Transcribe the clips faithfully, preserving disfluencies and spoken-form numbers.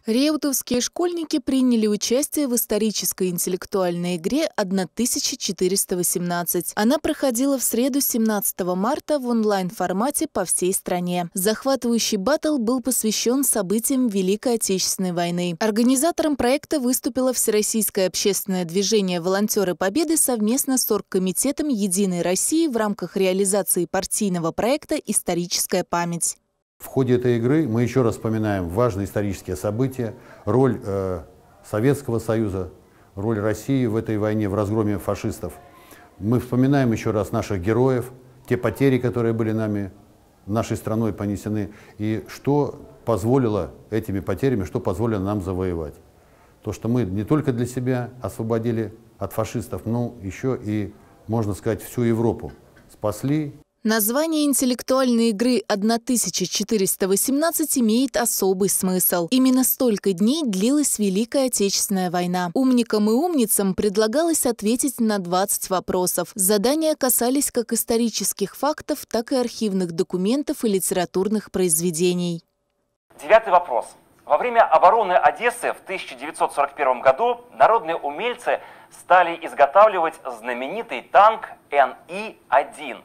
Реутовские школьники приняли участие в исторической интеллектуальной игре тысяча четыреста восемнадцать. Она проходила в среду семнадцатого марта в онлайн-формате по всей стране. Захватывающий баттл был посвящен событиям Великой Отечественной войны. Организатором проекта выступило Всероссийское общественное движение «Волонтеры Победы» совместно с Оргкомитетом «Единой России» в рамках реализации партийного проекта «Историческая память». В ходе этой игры мы еще раз вспоминаем важные исторические события, роль э, Советского Союза, роль России в этой войне, в разгроме фашистов. Мы вспоминаем еще раз наших героев, те потери, которые были нами, нашей страной понесены, и что позволило этими потерями, что позволило нам завоевать. То, что мы не только для себя освободили от фашистов, но еще и, можно сказать, всю Европу спасли. Название интеллектуальной игры тысяча четыреста восемнадцать имеет особый смысл. Именно столько дней длилась Великая Отечественная война. Умникам и умницам предлагалось ответить на двадцать вопросов. Задания касались как исторических фактов, так и архивных документов и литературных произведений. Девятый вопрос. Во время обороны Одессы в тысяча девятьсот сорок первом году народные умельцы стали изготавливать знаменитый танк Н И один.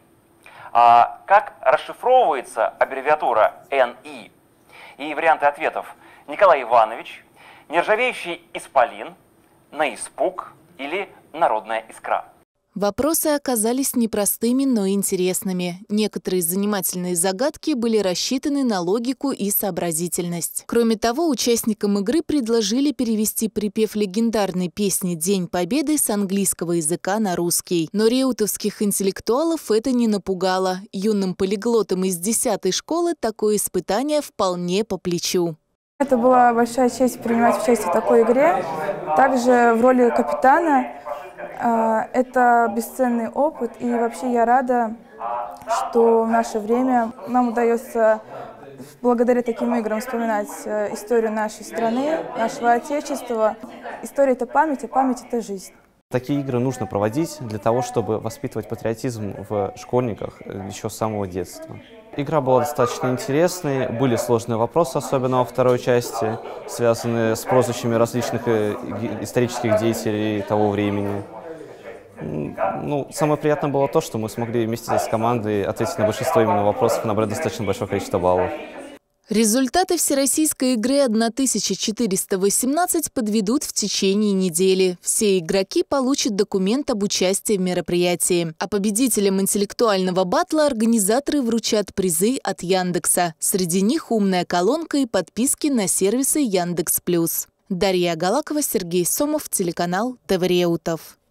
А как расшифровывается аббревиатура Н И? И варианты ответов: Николай Иванович, нержавеющий исполин, на испуг или народная искра. Вопросы оказались непростыми, но интересными. Некоторые занимательные загадки были рассчитаны на логику и сообразительность. Кроме того, участникам игры предложили перевести припев легендарной песни «День Победы» с английского языка на русский. Но реутовских интеллектуалов это не напугало. Юным полиглотам из десятой школы такое испытание вполне по плечу. Это была большая честь принимать участие в такой игре. Также в роли капитана. Это бесценный опыт, и вообще я рада, что в наше время нам удается благодаря таким играм вспоминать историю нашей страны, нашего Отечества. История – это память, а память – это жизнь. Такие игры нужно проводить для того, чтобы воспитывать патриотизм в школьниках еще с самого детства. Игра была достаточно интересной, были сложные вопросы, особенно во второй части, связанные с прозвищами различных исторических деятелей того времени. Ну, самое приятное было то, что мы смогли вместе с командой ответить на большинство именно вопросов и набрать достаточно большое количество баллов. Результаты всероссийской игры тысяча четыреста восемнадцать подведут в течение недели. Все игроки получат документ об участии в мероприятии. А победителям интеллектуального батла организаторы вручат призы от Яндекса. Среди них умная колонка и подписки на сервисы Яндекс Плюс. Дарья Галакова, Сергей Сомов, телеканал ТВ Реутов.